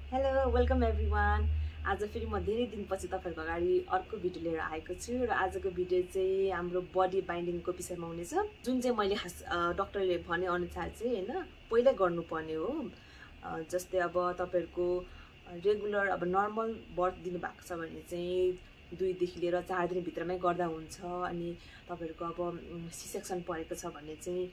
Hello, welcome everyone. आज फेरि म धेरै दिनपछि तपाईहरुको अगाडि अर्को भिडियो लिएर आएको छु र आजको भिडियो चाहिँ हाम्रो बडी बाइन्डिङको विषयमा हुनेछ जुन चाहिँ मैले डाक्टरले भने अनुसार चाहिँ हैन पहिला गर्नुपर्ने हो। जस्तै अब तपाईहरुको रेगुलर अब नर्मल बर्थ दिनु भएको छ भने चाहिँ 2 देखि लिएर 4 दिन भित्रमै गर्दा हुन्छ अनि तपाईहरुको अब सी सेक्सन परेको छ भने चाहिँ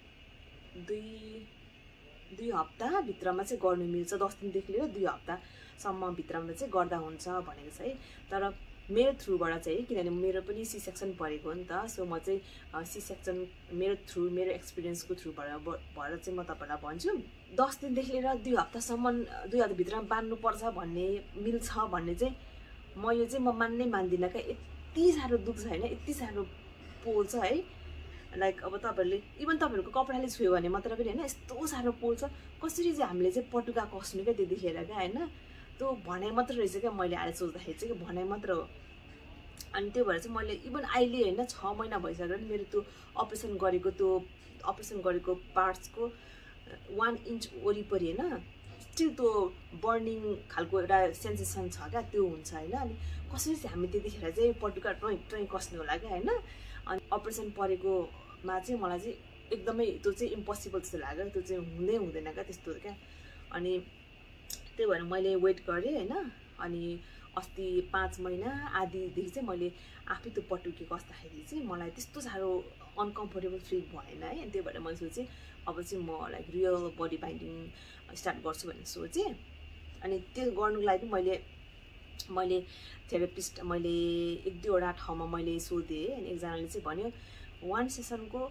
2 हप्ता भित्रमा चाहिँ गर्नु मिल्छ। 10 दिनदेखि लिएर 2 हप्तासम्म भित्रमा चाहिँ गर्दा हुन्छ भनेको छ है। तर मेरो थ्रुबाट चाहिँ किनभने मेरो पनि सी सेक्सन परेको हो नि त, सो म चाहिँ सी सेक्सन मेरो एक्सपिरियन्सको थ्रुबाट भएर चाहिँ म तपाईहरुलाई भन्छु 10 दिनदेखि लिएर 2 हप्तासम्म 2 हप्ता भित्रमा बान्नु पर्छ भन्ने मिल्छ भन्ने चाहिँ म मान्नै मान्दिनँ के। यति साह्रो दुख्छ हैन, यति साह्रो पोल्छ है। लाइक अब तपाईहरुले इभन तपाईहरुको कपडाले छुयो भने मात्र पनि हैन यस्तो साह्रो पोल्छ। कसरी चाहिँ हामीले चाहिँ पटुका कस्नु के त्यतिखेर के हैन, त्यो भनाइ मात्र रहेछ के। मैले आले सोच्दाखेरि चाहिँ भनाइ मात्र हो। अनि त्यो भएर चाहिँ मैले इभन अहिले हैन 6 महिना भइसक्यो नि मेरो त्यो अपरेसन गरेको पार्ट्सको 1 इन्च वरिपरि हैन स्टिल त्यो बर्निङ खालको एउटा सेन्सेसन छ क्या, त्यो हुन्छ हैन। अनि कसरी चाहिँ हामी त्यतिखेर चाहिँ पटुका टोइ कस्नु होला के हैन। अनि अपरेसन परेकोमा चाहिँ मलाई चाहिँ एकदमै त्यो चाहिँ इम्पोसिबल जस्तो लाग्यो, त्यो चाहिँ हुँदैन क्या त्यस्तो क्या। अनि त्यही भएर मैले वेट गरेँ हैन। अनि अस्ति 5 महिना आधीदेखि चाहिँ मैले आफै त्यो पटुकी कस्दाखेरि चाहिँ मलाई त्यस्तो साह्रो अनकम्फर्टेबल फिल भएन है। त्यही भएर मैले सोचेँ अब चाहिँ म like real body building start गर्छु भन्ने सोचेँ। अनि त्यो गर्नुको लागि मैले थेरापिस्ट मैले 1-2 ठाउँमा मैले सोधेँ अनि एकजनाले चाहिँ भन्यो 1 सेसनको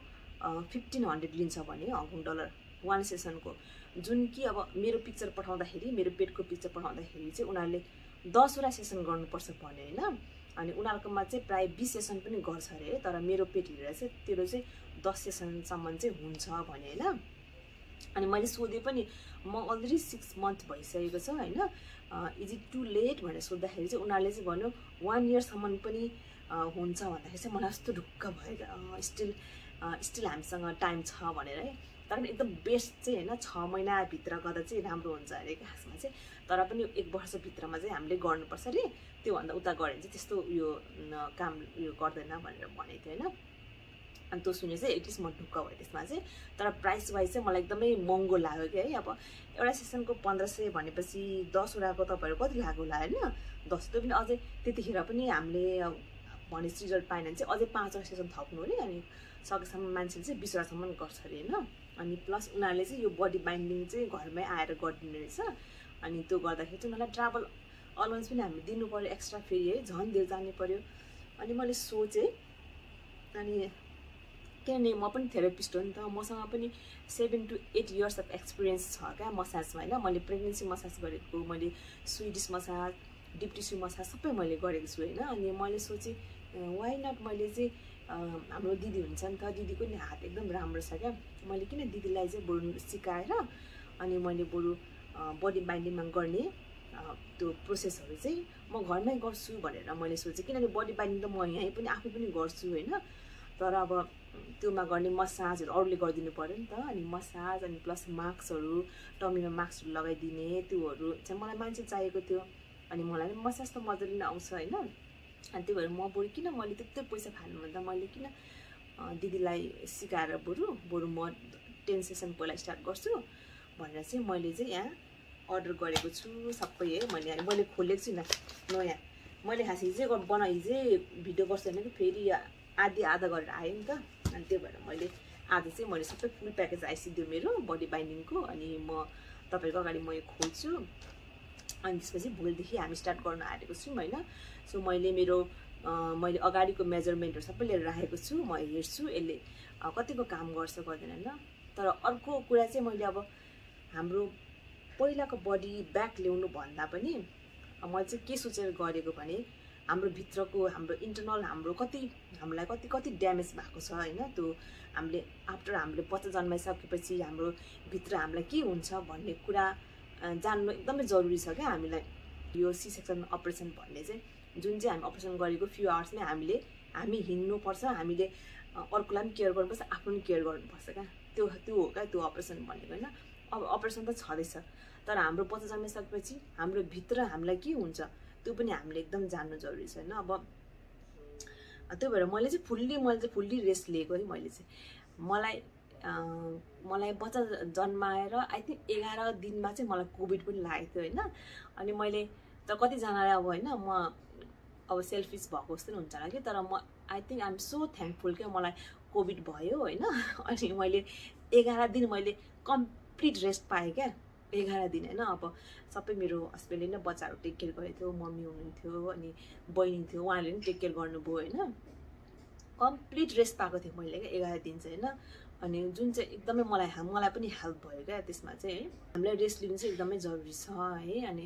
1500 लिन्छ भने हङकङ डलर 1 सेसनको। जुन कि अब मेरो पिक्चर पठाउँदाखेरि मेरो पेटको पिक्चर पठाउँदाखेरि चाहिँ उनीहरूले 10वटा सेसन गर्नुपर्छ भन्यो हैन। अनि उनीहरुकोमा चाहिँ प्राय 20 सेसन पनि गर्छ अरे, तर मेरो पेट हेरेर चाहिँ त्यो चाहिँ 10 सेसनसम्म चाहिँ हुन्छ भन्यो हैन। अनि मैले सोधेँ पनि म अलरेडी 6 मन्थ भइसकेको छ हैन, इज इट टु लेट भनेर सोध्दाखेरि चाहिँ उनीहरूले चाहिँ भन्यो 1 इयरसम्म पनि हुन्छ भन्दाखेरि चाहिँ मलाई यस्तो ढुक्क भयो। स्टिल हामीसँग टाइम छ भनेर है। तर एकदम बेस्ट चाहिँ हैन 6 महिना भित्र गर्दा चाहिँ राम्रो हुन्छ अरे खासमा चाहिँ। तर पनि 1 वर्ष भित्रमा चाहिँ हामीले गर्नुपर्छ अरे, त्योभन्दा उता गऱ्यो भने चाहिँ त्यस्तो यो काम गर्दैन भनेर भनेको थियो हैन। अनि त्यो सुने चाहिँ एटलिस्ट म ढुक्क भयो त्यसमा चाहिँ। तर प्राइस वाइज चाहिँ मलाई एकदमै महँगो लाग्यो कि है। अब एउटा सेसनको 1500 भनेपछि 10वटाको तपाईहरु कति लाग्यो होला हैन। 10 त्यो पनि अझै त्यतिखेर पनि हामीले भने रिजल्ट पाएन भने चाहिँ अझै 5वटा सेसन थप्नु अरे। अनि सकेसम्म मान्छेले चाहिँ 20वटासम्म गर्छ अरे हैन। अनि प्लस उनीहरूले चाहिँ यो बडी बाइन्डिङ चाहिँ घरमै आएर गरिदिने रहेछ। अनि त्यो गर्दाखेरि चाहिँ उनीहरूलाई ट्राभल अलाउन्स पनि हामीले दिनु पर्यो एक्स्ट्रा फेरि है, झन् धेरै जानु पर्यो। अनि मैले सोचेँ अनि किनभने म पनि थेरापिस्ट हो नि त, मसँग पनि 7 to 8 इयर्स अफ एक्सपिरियन्स छ क्या मसाजमा हैन। मैले प्रेग्नेन्सी मसाज गरेको, मैले Swedish massage, deep tissue massage सबै मैले गरेको छु हैन। अनि मैले सोचेँ वाइ नट मैले चाहिँ हाम्रो दिदी हुन्छ नि त, दिदीको नि हात एकदम राम्रो छ क्या। मैले किन दिदीलाई चाहिँ बरु सिकाएर अनि मैले बरु बडी बाइन्डिङमा गर्ने त्यो प्रोसेसहरू चाहिँ म घरमै गर्छु भनेर मैले सोचेँ। किनभने बडी बाइन्डिङ त म यहीँ पनि आफै पनि गर्छु हैन। तर अब त्योमा गर्ने मसाजहरू अरूले गरिदिनु पर्यो नि त। अनि मसाज अनि प्लस मास्कहरू, टमीमा मास्कहरू लगाइदिने त्योहरू चाहिँ मलाई मान्छे चाहिएको थियो। अनि मलाई पनि मसाज त मजाले नै आउँछ हैन। अनि त्यही भएर म बरु किन मैले त्यत्रो पैसा फाल्नुभन्दा मैले किन दिदीलाई सिकाएर बरु म 10 सेसन पहिला स्टार्ट गर्छु भनेर चाहिँ मैले चाहिँ यहाँ अर्डर गरेको छु सबै है। मैले खोलेको छु नयाँ मैले खास हिजै भिडियो गर्छु होइन कि फेरि आधा गरेर आयो नि त। अनि त्यही भएर मैले आज चाहिँ मैले सबै फुल प्याकेज आइसिदियो मेरो बडी बाइन्डिङको। अनि म तपाईहरुको अगाडि म यो खोल्छु अनि त्यसपछि भोलिदेखि हामी स्टार्ट गर्न आँटेको छौँ हैन। सो मैले अगाडिको मेजरमेन्टहरू सबै लिएर राखेको छु। म हेर्छु यसले कतिको काम गर्छ गर्दैन हैन। तर अर्को कुरा चाहिँ मैले अब हाम्रो पहिलाको बडी ब्याक ल्याउनु भन्दा पनि मैले चाहिँ के सोचेर गरेको भने हाम्रो भित्रको हाम्रो इन्टरनल हामीलाई कति ड्यामेज भएको छ हैन। त्यो हामीले बच्चा जन्माइसकेपछि हाम्रो भित्र हामीलाई के हुन्छ भन्ने कुरा जान्नु एकदमै जरुरी छ क्या हामीलाई। यो सी सेक्सन अपरेसन भन्ने चाहिँ जुन चाहिँ हामी अपरेसन गरेको फ्यु आवर्समै हामी हिँड्नुपर्छ, हामीले अर्कोलाई पनि केयर गर्नुपर्छ, आफ्नो पनि केयर गर्नुपर्छ क्या। त्यो हो क्या त्यो अपरेसन भनेको हैन। अब अपरेसन त छँदैछ तर हाम्रो बच्चा जन्मिसकेपछि हाम्रो भित्र हामीलाई के हुन्छ त्यो पनि हामीले एकदम जान्नु जरुरी छ हैन। अब त्यो भएर मैले चाहिँ फुल्ली रेस्ट लिएको है। मैले चाहिँ मलाई बच्चा जन्माएर आई थिंक 11 दिनमा चाहिँ मलाई कोभिड पनि लागेको थियो हैन। अनि मैले त कतिजनाले अब हैन म अब सेल्फिश भएको जस्तो हुन्छ होला कि, तर म I think I am so thankful के मलाई कोभिड भयो हैन। अनि मैले 11 दिन मैले कम्प्लिट रेस्ट पाएँ क्या, 11 दिन हैन। अब सबै मेरो हस्बेन्डले नै बच्चाहरू टेक केयर गरेको थियो, मम्मी हुनुहुन्थ्यो अनि बहिनी थियो, उहाँले पनि टेक केयर गर्नुभयो हैन। कम्प्लिट रेस्ट पाएको थिएँ मैले क्या 11 दिन चाहिँ हैन। अनि जुन चाहिँ एकदमै मलाई पनि हेल्प भयो क्या त्यसमा चाहिँ है। हामीलाई रेस्ट लिनु चाहिँ एकदमै जरुरी छ है। अनि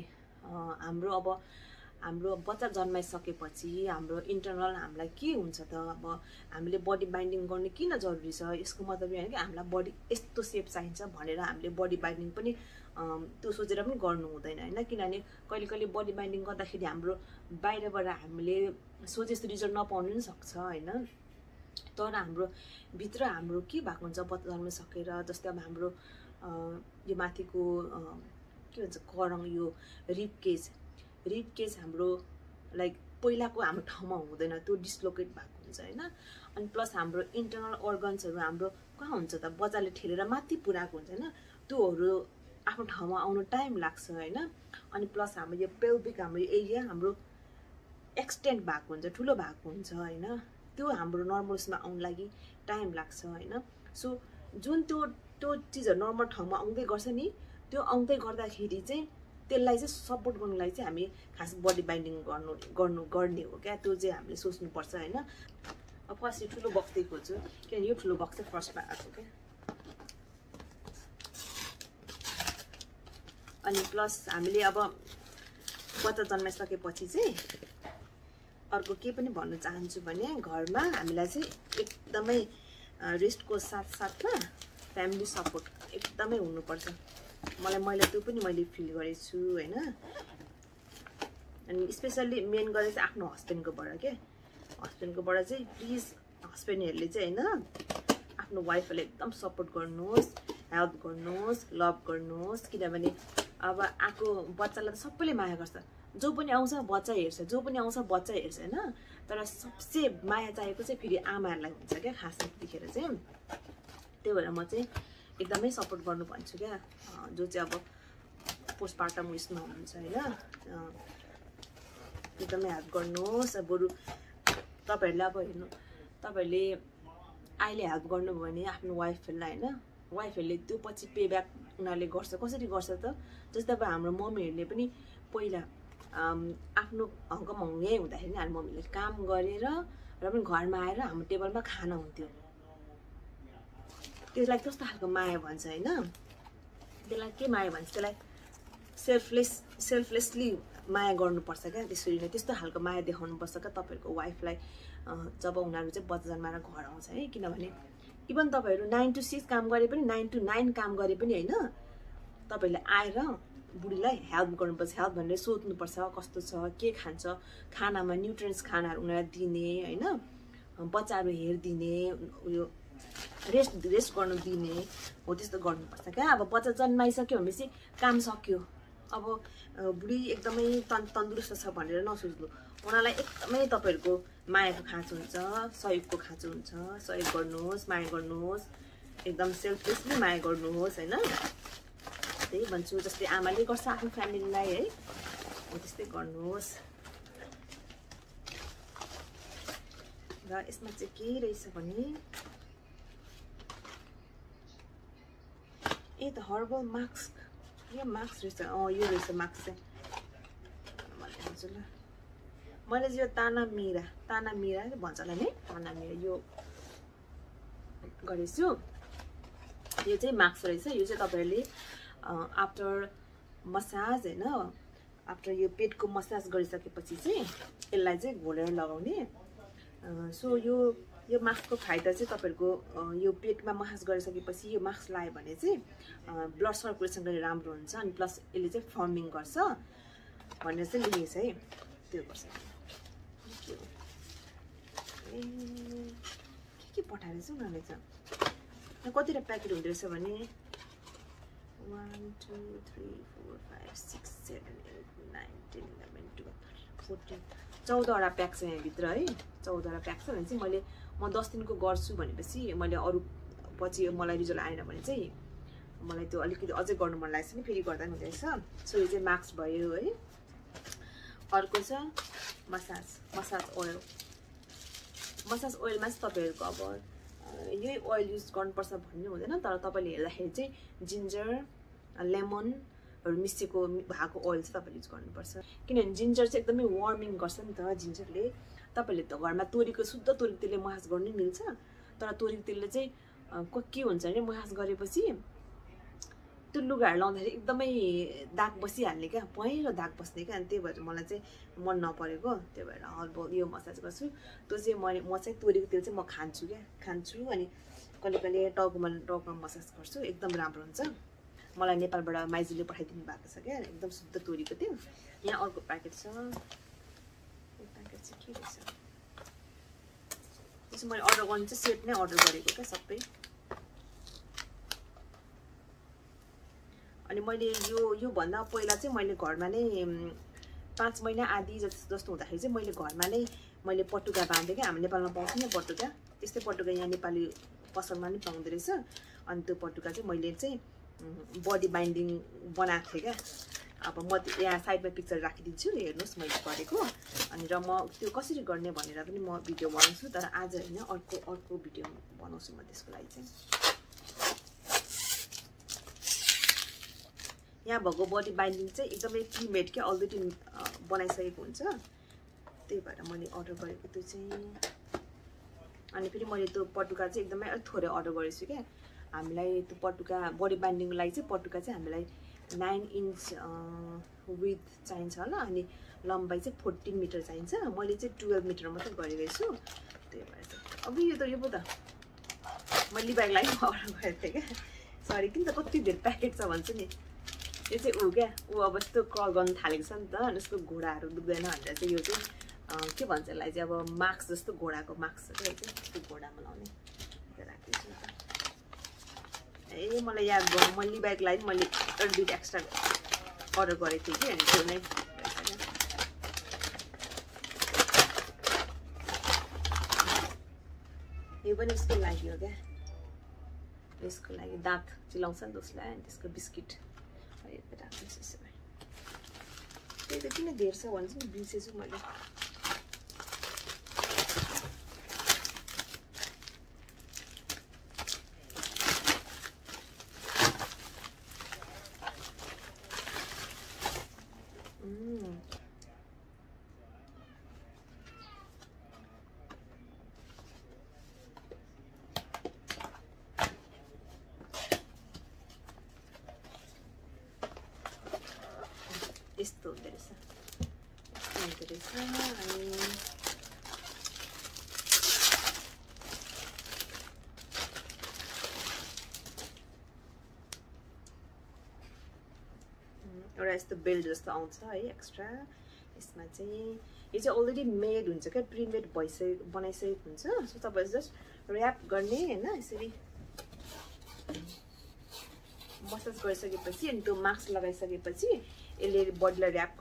हाम्रो बच्चा जन्माइसकेपछि हाम्रो इन्टरनल हामीलाई के हुन्छ त, अब हामीले बडी बाइन्डिङ गर्नु किन जरुरी छ, यसको मतलब यो हैन कि हामीलाई बडी यस्तो सेप चाहिन्छ भनेर हामीले बडी बाइन्डिङ पनि त्यो सोचेर पनि गर्नु हुँदैन हैन। किनभने कहिले कहिले बडी बाइन्डिङ गर्दाखेरि हाम्रो बाहिरबाट हामीले सोचे जस्तो रिजल्ट नपाउनु पनि सक्छ हैन। तर हाम्रो भित्र हाम्रो के भएको हुन्छ बच्चा जन्मिसकेर, जस्तै अब हाम्रो यो माथिको के भन्छ करङ, यो रिब केज हाम्रो लाइक पहिलाको हाम्रो ठाउँमा हुँदैन, त्यो डिस्लोकेट भएको हुन्छ हैन। अनि प्लस हाम्रो इन्टरनल अर्गन्सहरू हाम्रो कहाँ हुन्छ त, बच्चाले ठेलेर माथि पुराएको हुन्छ हैन, त्योहरू आफ्नो ठाउँमा आउनु टाइम लाग्छ हैन। अनि प्लस हाम्रो यो पेल्भिक हाम्रो एरिया हाम्रो एक्सटेन्ड भएको हुन्छ, ठुलो भएको हुन्छ हैन, त्यो हाम्रो नर्मल्समा आउनु लागि टाइम लाग्छ हैन। सो जुन त्यो चिजहरु नर्मल ठाउँमा आउँदै गर्छ नि, त्यो आउँदै गर्दाखेरि चाहिँ त्यसलाई चाहिँ सपोर्ट गर्नलाई चाहिँ हामी खास बडी बाइन्डिङ गर्ने हो क्या, त्यो चाहिँ हामीले सोच्नु पर्छ हैन। अब फर्स्ट यो ठुलो बक्स चाहिँ खोज्छु, किनभने यो ठुलो बक्स चाहिँ फर्स्टमा आएको क्या। अनि प्लस हामीले अब बच्चा जन्माइसकेपछि चाहिँ अर्को के पनि भन्न चाहन्छु भने घरमा हामीलाई चाहिँ एकदमै रेस्टको साथसाथमा फ्यामिली सपोर्ट एकदमै हुनुपर्छ। मैले त्यो पनि मैले फिल गरेको छु हैन। अनि स्पेशली मेन गरे चाहिँ आफ्नो हस्बेन्डकोबाट के, हस्बेन्डकोबाट चाहिँ प्लिज हस्बेन्डहरूले चाहिँ हैन आफ्नो वाइफलाई एकदम सपोर्ट गर्नुहोस्, हेल्प गर्नुहोस्, लभ गर्नुहोस्। किनभने अब आएको बच्चालाई त सबैले माया गर्छ, जो पनि आउँछ बच्चा हेर्छ, हैन। तर सबसे माया चाहिएको चाहिँ फेरि आमाहरूलाई हुन्छ क्या खासमा त्यतिखेर चाहिँ। त्यही भएर म चाहिँ एकदमै सपोर्ट गर्नु भन्छु क्या, जो चाहिँ अब पोस्टपार्टम उयसमा हुनुहुन्छ हैन, एकदमै हेल्प गर्नुहोस्। बरु तपाईहरुले अब हेर्नु, तपाईहरुले अहिले हेल्प गर्नुभयो भने आफ्नो वाइफहरूलाई हैन, वाइफहरूले त्यो पछि पे ब्याक उनीहरूले गर्छ। कसरी गर्छ त, जस्तै अब हाम्रो मम्मीहरूले पनि पहिला आफ्नो हङ्कमा यहीँ हुँदाखेरि नि हाम्रो मम्मीले काम गरेर र पनि घरमा आएर हाम्रो टेबलमा खाना हुन्थ्यो। त्यसलाई कस्तो खालको माया भन्छ हैन, त्यसलाई के माया भन्छ, त्यसलाई सेल्फलेसली माया गर्नुपर्छ क्या। त्यसरी नै त्यस्तो खालको माया देखाउनुपर्छ क्या तपाईहरुको वाइफलाई जब उनीहरू चाहिँ बच्चा जन्माएर घर आउँछ है। किनभने इभन तपाईहरु 9 to 6 काम गरे पनि 9 to 9 काम गरे पनि हैन, तपाईहरुले आएर बुढीलाई हेल्प गर्नुपर्छ। हेल्प भनेर सोध्नुपर्छ कस्तो छ, के खान्छ, खानामा न्युट्रियन्ट्स खानाहरू उनीहरूलाई दिने हैन, बच्चाहरू हेर्दिने, उयो रेस्ट गर्नु दिने हो, त्यस्तो गर्नुपर्छ क्या। अब बच्चा जन्माइसक्यो भनेपछि काम सक्यो, अब बुढी एकदमै तन्दुरुस्त छ भनेर नसोच्नु, उनीहरूलाई एकदमै तपाईहरुको मायाको खाँचो हुन्छ, सहयोगको खाँचो हुन्छ। सहयोग गर्नुहोस्, माया गर्नुहोस्, एकदम सेल्फलेसली माया गर्नुहोस् हैन। त्यही भन्छु, जस्तै आमाले गर्छ आफ्नो फ्यामिलीलाई है, हो त्यस्तै गर्नुहोस्। र यसमा चाहिँ के रहेछ भने ए त हर्बल मास्क, यो मास्क रहेछ, यो रहेछ मास्क चाहिँ मैले भन्छु ल। मैले चाहिँ यो ताना मिरा भन्छ होला नि, ताना मिरा यो गरेछु। यो चाहिँ मास्क रहेछ, यो चाहिँ तपाईहरुले आफ्टर मसाज हैन, आफ्टर यो पेटको मसाज गरिसकेपछि चाहिँ यसलाई चाहिँ घोलेर लगाउने। सो यो मास्कको फाइदा चाहिँ तपाईहरुको यो पेटमा मसाज गरिसकेपछि यो मास्क लगायो भने चाहिँ ब्लड सर्कुलेसन गर्ने राम्रो हुन्छ। अनि प्लस यसले चाहिँ फर्मिङ गर्छ भनेर चाहिँ लेखेको छ है, त्यो गर्छ। के पठाएर चाहिँ उनीहरूले चाहिँ कतिवटा प्याकेट हुँदो रहेछ भने 1 2 3 4 5 6 7 8 9 10 11 12 14 14वटा प्याक छ यहाँ भित्र है 14वटा प्याक छ भने चाहिँ मैले म 10 दिनको गर्छु भनेपछि मैले अरु पछि मलाई रिजल्ट आएन भने चाहिँ मलाई त्यो अलिकति अझै गर्न मन लाग्छ नि फेरि गर्दा नि हुँदैछ सो यो चाहिँ मार्क्स भयो है अर्को छ मसाज ओइलमा चाहिँ तपाईहरुको अब यही ओइल युज गर्नुपर्छ भन्ने हुँदैन तर तपाईले हेर्दाखेरि चाहिँ जिन्जर लेमनहरु मिसेको भएको ओइल चाहिँ तपाईले युज गर्नुपर्छ किनभने जिन्जर चाहिँ एकदमै वार्मिङ गर्छ नि त जिन्जरले तपाईले त घरमा तोरीको शुद्ध तोरीको तेलले मसाज गर्नु मिल्छ तर तोरीको तेलले चाहिँ के हुन्छ भने मसाज गरेपछि त्यो लुगाहरु लाउँदाखेरि एकदमै दाग बसिहाल्ने क्या पहेँलो दाग बस्ने क्या अनि त्यही भएर मलाई चाहिँ मन नपरेको त्यही भएर हर्बल यो मसाज गर्छु त्यो चाहिँ म चाहिँ तोरीको तेल चाहिँ म खान्छु अनि कहिले टाउकोमा मसाज गर्छु एकदम राम्रो हुन्छ मलाई नेपालबाट माइजूले पठाइदिनु भएको छ क्या एकदम शुद्ध तोरीको तेल यहाँ अर्को प्याकेट छ यो प्याकेट चाहिँ के रहेछ त्यसो मैले अर्डर गर्नु चाहिँ सेट नै अर्डर गरेको क्या सबै अनि मैले यो भन्दा पहिला चाहिँ मैले घरमा नै 5 महिना आदि जस्तो हुँदाखेरि चाहिँ मैले घरमा नै मैले पटुका बाँधे क्या हामी नेपालमा पाउँछ नि पटुका त्यस्तै पटुका यहाँ नेपाली पसलमा नि पाउँदै रहेछ अनि त्यो पटुका चाहिँ मैले चाहिँ बडी बाइन्डिङ बनाएको थिएँ क्या अब म यहाँ साइडमा पिक्चर राखिदिन्छु हेर्नुस् मैले गरेको अनि र म त्यो कसरी गर्ने भनेर पनि म भिडियो बनाउँछु तर आज हैन अर्को भिडियो बनाउँछु म त्यसको लागि चाहिँ यहाँ भएको बडी बाइन्डिङ चाहिँ एकदमै प्रिमेड के अलरेडी बनाइसकेको हुन्छ त्यही भएर मैले अर्डर गरेको त्यो चाहिँ अनि फेरि मैले त्यो पटुका चाहिँ एकदमै अलि थोरै अर्डर गरेछु क्या हामीलाई त्यो पटुका बडी बाइन्डिङको लागि चाहिँ पटुका चाहिँ हामीलाई 9 इन्च विथ चाहिन्छ होला अनि लम्बाइ चाहिँ 14 मिटर चाहिन्छ मैले चाहिँ 12 मिटर मात्रै गरेको छु त्यही भएर चाहिँ अब यो पो त मैले लिबाइको लागि अर्डर गरेको थिएँ क्या सरी किन त कति धेरै प्याकेट छ भन्छु नि यो चाहिँ क्या अब यस्तो क्रल गर्न थालेको छ नि त अनि यसको घोडाहरू दुख्दैन भनेर चाहिँ यो चाहिँ के भन्छ यसलाई चाहिँ अब मास्क जस्तो घोडाको मास्क छ क्या त्यो घोडामा लाउने राखिदिन्छु ए मलाई याद भयो मैले लिबाइको लागि मैले एउटा दुईटा एक्स्ट्रा अर्डर गरेको थिएँ कि अनि त्यो नै यो पनि यसको लागि हो क्या यसको लागि दाँत चिलाउँछ नि त उसलाई अनि त्यसको बिस्किट राख्छु यसो त्यही त किन धेर छ भन्छ नि बिर्सेछु मैले यस्तो हुँदो रहेछ अनि एउटा यस्तो बेल्ट जस्तो आउँछ है एक्स्ट्रा यसमा चाहिँ यो चाहिँ अलरेडी मेड हुन्छ क्या प्रिमेड बनाइसकेको हुन्छ सो तपाईले जस्ट र्याप गर्ने हैन यसरी मसाज गरिसकेपछि अनि त्यो मास्क लगाइसकेपछि यसले बडीलाई र्याप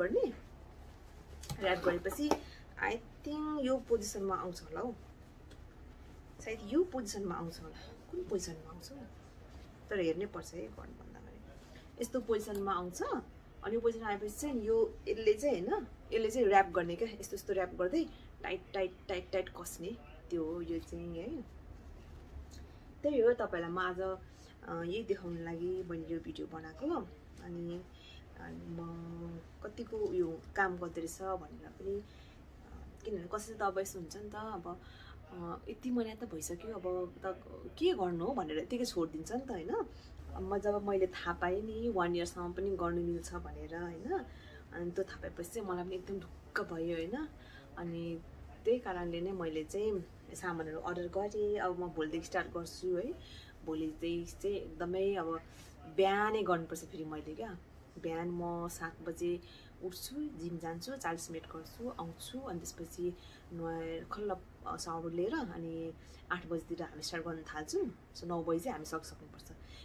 गरेपछि आई थिंक यो पोजिसनमा आउँछ होला हौ सायद यो पोजिसनमा आउँछ होला कुन पोजिसनमा आउँछ तर हेर्नै पर्छ है गर्नु भन्दा अगाडि यस्तो पोजिसनमा आउँछ अनि यो पोजिसन आएपछि चाहिँ यो यसले चाहिँ र्याप गर्ने क्या यस्तो र्याप गर्दै टाइट कसने त्यो हो यो चाहिँ है त्यही हो तपाईलाई म आज यही देखाउन लागि मैले यो भिडियो बनाएको अनि म कतिको यो काम गर्दै रहेछ भनेर पनि किनभने कसैले त अब यस्तो हुन्छ नि त अब यति महिना त भइसक्यो अब त के गर्नु हो भनेर यतिकै छोडिदिन्छ नि त हैन जब मैले थाहा पाएँ नि 1 इयरसम्म पनि गर्नु मिल्छ भनेर हैन अनि त्यो थाहा पाएपछि चाहिँ मलाई पनि एकदम ढुक्क भयो हैन अनि त्यही कारणले नै मैले चाहिँ सामानहरु अर्डर गरेँ अब म भोलिदेखि स्टार्ट गर्छु है भोलिदेखि चाहिँ एकदमै अब बिहानै गर्नुपर्छ फेरि मैले क्या बिहान म 7 बजे उठ्छु जिम जान्छु 40 मिनेट गर्छु आउँछु अनि त्यसपछि नुहाएर खल्ल सावर लिएर अनि 8 बजेतिर हामी स्टार्ट गर्न थाल्छौं सो 9 बजे चाहिँ हामी सक्नुपर्छ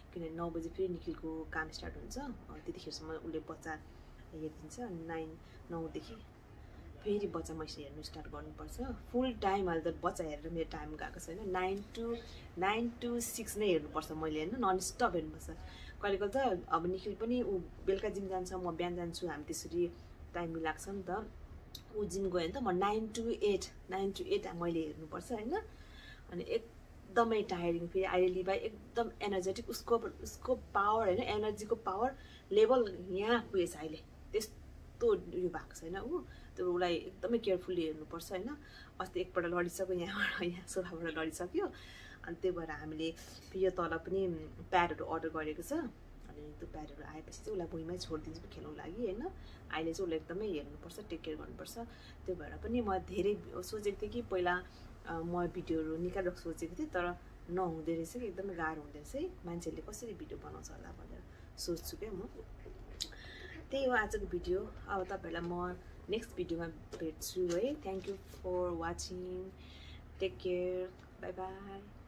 किनभने 9 बजे फेरि निखिलको काम स्टार्ट हुन्छ त्यतिखेरसम्म उसले बच्चा हेरिदिन्छ 9 देखि फेरि बच्चा मैले हेर्नु स्टार्ट गर्नुपर्छ फुल टाइम अहिले त बच्चा हेरेर मेरो टाइम गएको छैन 9 to 6 नै हेर्नुपर्छ मैले होइन नन स्टप हेर्नुपर्छ कहिले कहिले त अब निखिल पनि ऊ बेलुका जिम जान्छ म बिहान जान्छु हामी त्यसरी टाइम मिलाएको छ नि त ऊ जिम गयो भने त म 9 to 8 मैले हेर्नुपर्छ होइन अनि एकदमै टायरिङ फेरि आइरेली भाइ एकदम एनर्जेटिक उसको पावर होइन एनर्जीको पावर लेभल यहाँ पुगेछ अहिले त्यस्तो उयो भएको छैन ऊ त्यो उसलाई एकदमै केयरफुल्ली हेर्नुपर्छ होइन अस्ति एकपल्ट लडिसक्यो यहाँ सोफाबाट लडिसक्यो अनि त्यही भएर हामीले यो तल पनि प्याडहरू अर्डर गरेको छ अनि त्यो प्याडहरू आएपछि चाहिँ उसलाई भुइँमै छोडिदिन्छु खेल्नु लागि होइन अहिले चाहिँ उसलाई एकदमै हेर्नुपर्छ टेक केयर गर्नुपर्छ त्यो भएर पनि म धेरै सोचेको थिएँ कि पहिला म भिडियोहरू निकालेर सोचेको थिएँ तर नहुँदो रहेछ कि एकदमै गाह्रो हुँदो रहेछ है मान्छेहरूले कसरी भिडियो बनाउँछ होला भनेर सोच्छु क्या म त्यही हो आजको भिडियो अब तपाईँहरूलाई म नेक्स्ट भिडियोमा भेट्छु है thank you for watching take care bye by